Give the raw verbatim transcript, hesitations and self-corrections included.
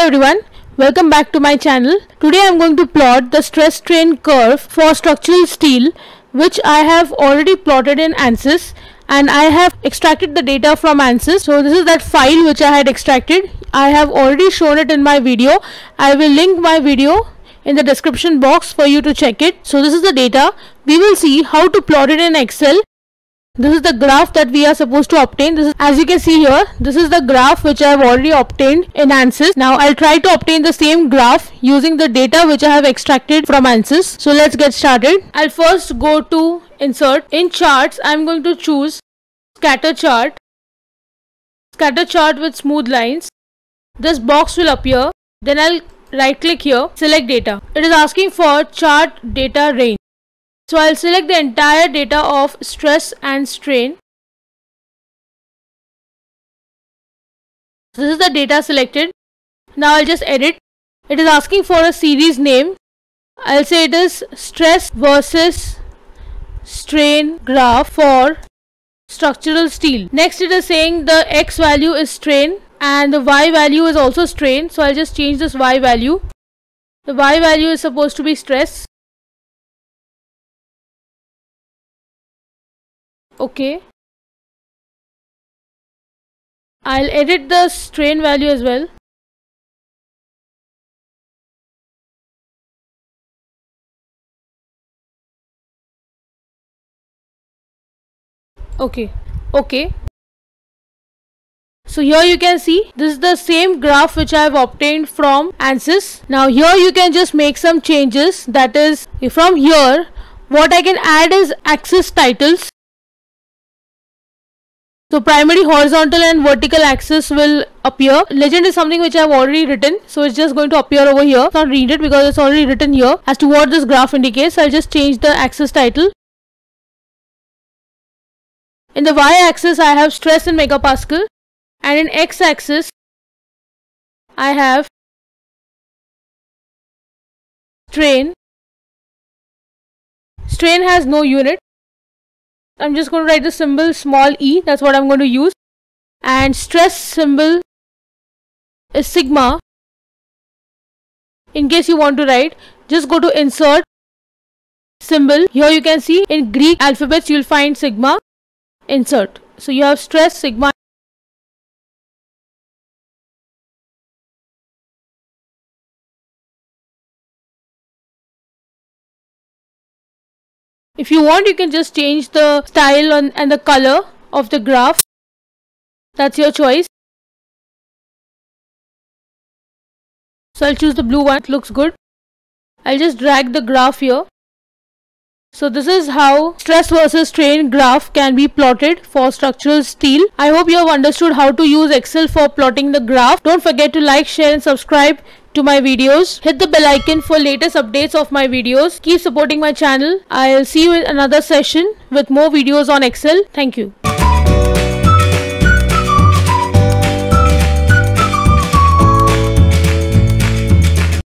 everyone, welcome back to my channel. Today I am going to plot the stress strain curve for structural steel, which I have already plotted in ANSYS, and I have extracted the data from ANSYS. So this is that file which I had extracted. I have already shown it in my video. I will link my video in the description box for you to check it. So this is the data. We will see how to plot it in Excel. This is the graph that we are supposed to obtain. This is, as you can see here, this is the graph which I have already obtained in ANSYS. Now I'll try to obtain the same graph using the data which I have extracted from ANSYS. So let's get started. I'll first go to insert. In charts, I'm going to choose scatter chart. Scatter chart with smooth lines. This box will appear. Then I'll right click here, select data. It is asking for chart data range. So I'll select the entire data of stress and strain. This is the data selected. Now I'll just edit. It is asking for a series name. I'll say it is stress versus strain graph for structural steel. Next it is saying the X value is strain and the Y value is also strain. So I'll just change this Y value. The Y value is supposed to be stress. Okay. I'll edit the strain value as well. Okay. Okay. So here you can see this is the same graph which I have obtained from ANSYS. Now here you can just make some changes. That is, from here what I can add is axis titles. So primary, horizontal and vertical axis will appear. Legend is something which I have already written, so it's just going to appear over here. I'll not read it because it's already written here as to what this graph indicates. I'll just change the axis title. In the y-axis I have stress in megapascal, and in x-axis I have strain. Strain has no unit. I'm just going to write the symbol small e, that's what I'm going to use. And stress symbol is sigma. In case you want to write, just go to insert symbol. Here you can see in Greek alphabets you'll find sigma, insert. So you have stress, sigma. If you want, you can just change the style on, and the color of the graph. That's your choice. So I'll choose the blue one. It looks good. I'll just drag the graph here. So this is how stress versus strain graph can be plotted for structural steel. I hope you have understood how to use Excel for plotting the graph. Don't forget to like, share and subscribe to my videos. Hit the bell icon for latest updates of my videos. Keep supporting my channel. I'll see you in another session with more videos on Excel. Thank you.